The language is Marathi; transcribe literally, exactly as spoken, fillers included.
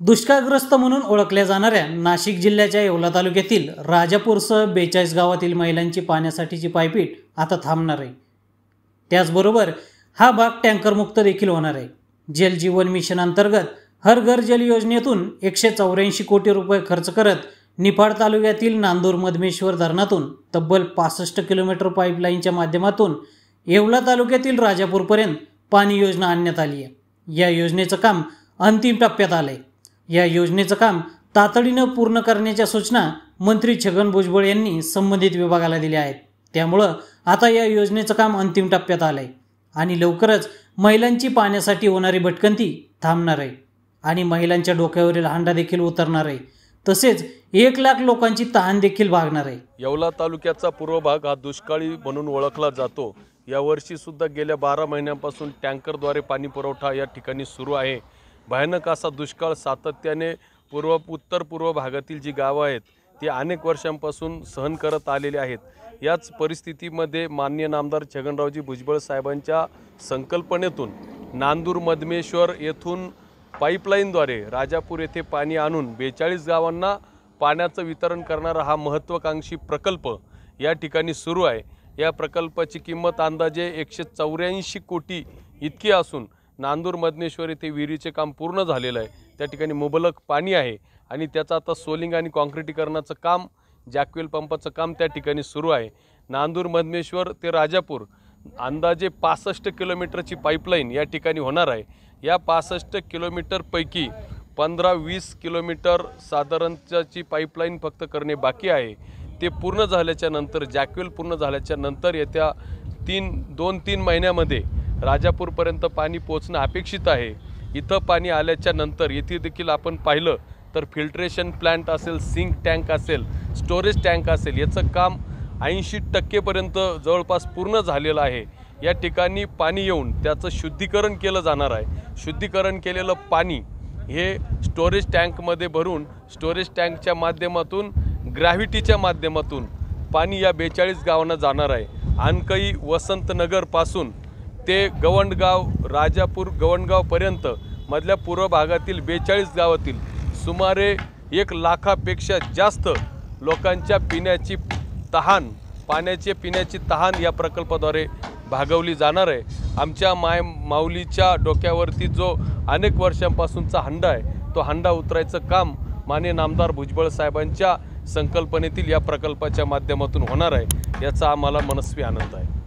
दुष्काळग्रस्त म्हणून ओळखल्या जाणाऱ्या नाशिक जिल्ह्याच्या येवला तालुक्यातील राजापूरसह बेचाळीस गावातील महिलांची पाण्यासाठीची पायपीट आता थांबणार आहे। त्याचबरोबर हा भाग टँकरमुक्त देखील होणार आहे। जल जीवन मिशन अंतर्गत हर घर जल योजनेतून एकशे चौऱ्याऐंशी कोटी रुपये खर्च करत निफाड तालुक्यातील नांदूर मधमेश्वर धरणातून तब्बल पासष्ट किलोमीटर पाईपलाईनच्या माध्यमातून येवला तालुक्यातील राजापूरपर्यंत पाणी योजना आणण्यात आली आहे। या योजनेचं काम अंतिम टप्प्यात आलंय। या योजनेचं काम तातडीनं पूर्ण करण्याच्या सूचना मंत्री छगन भुजबळ यांनी संबंधित विभागाला दिल्या आहेत। त्यामुळे आता या योजनेचं काम अंतिम टप्प्यात आलंय आणि लवकरच महिलांची पाण्यासाठी होणारी भटकंती थांबणार आहे आणि महिलांच्या डोक्यावरील हांडा देखील उतरणार आहे। तसेच एक लाख लोकांची तहान देखील भागणार आहे। येवला तालुक्याचा पूर्व भाग हा दुष्काळी म्हणून ओळखला जातो। यावर्षी सुद्धा गेल्या बारा महिन्यांपासून टँकरद्वारे पाणी पुरवठा या ठिकाणी सुरू आहे। भयानक असा दुष्काळ सातत्याने पूर्व उत्तर पूर्व भागातील जी गावं आहेत ती अनेक वर्षांपासून सहन करत आलेले आहेत। याच परिस्थितीमध्ये माननीय नामदार छगनरावजी भुजबळ साहेबांच्या संकल्पनेतून नांदूर मधमेश्वर येथून पाईपलाईनद्वारे राजापूर येथे पाणी आणून बेचाळीस गावांना पाण्याचं वितरण करणारा हा महत्त्वाकांक्षी प्रकल्प या ठिकाणी सुरू आहे। या प्रकल्पाची किंमत अंदाजे एकशे चौऱ्याऐंशी कोटी इतकी असून नांदूर मधमेश्वर येथे विहिरीचे काम पूर्ण झालेलं आहे। त्या ठिकाणी मुबलक पाणी आहे आणि त्याचं आता सोलिंग आणि कॉन्क्रिटीकरणाचं काम जॅकवेल पंपाचं काम त्या ठिकाणी सुरू आहे। नांदूर मधमेश्वर ते राजापूर अंदाजे पासष्ट किलोमीटरची पाईपलाईन या ठिकाणी होणार आहे। या पासष्ट किलोमीटरपैकी पंधरा वीस किलोमीटर साधारणची पाईपलाईन फक्त करणे बाकी आहे। ते पूर्ण झाल्याच्या नंतर जॅकवेल पूर्ण झाल्याच्या नंतर येत्या तीन दोन तीन महिन्यामध्ये राजापूरपर्यंत पाणी पोहोचणं अपेक्षित आहे। इथं पाणी आल्याच्या नंतर येथे देखील आपण पाहिलं तर फिल्ट्रेशन प्लांट असेल, सिंक टँक असेल, स्टोरेज टँक असेल, याचं काम ऐंशी टक्केपर्यंत जवळपास पूर्ण झालेलं आहे। या ठिकाणी पाणी येऊन त्याचं शुद्धीकरण केलं जाणार आहे। शुद्धीकरण केलेलं पाणी हे स्टोरेज टँकमध्ये भरून स्टोरेज टँकच्या माध्यमातून ग्रॅव्हिटीच्या माध्यमातून पाणी या बेचाळीस गावांना जाणार आहे। आणकई वसंतनगरपासून ते गवंडगाव राजापूर गवंडगावपर्यंत मधल्या पूर्व भागातील बेचाळीस गावातील सुमारे एक लाखापेक्षा जास्त लोकांच्या पिण्याची तहान पाण्याची पिण्याची तहान या प्रकल्पाद्वारे भागवली जाणार आहे। आमच्या माय माऊलीच्या डोक्यावरती जो अनेक वर्षांपासूनचा हंडा आहे तो हंडा उतरायचं काम माननीय नामदार भुजबळ साहेबांच्या संकल्पनेतील या प्रकल्पाच्या माध्यमातून होणार आहे। याचा आम्हाला मनस्वी आनंद आहे।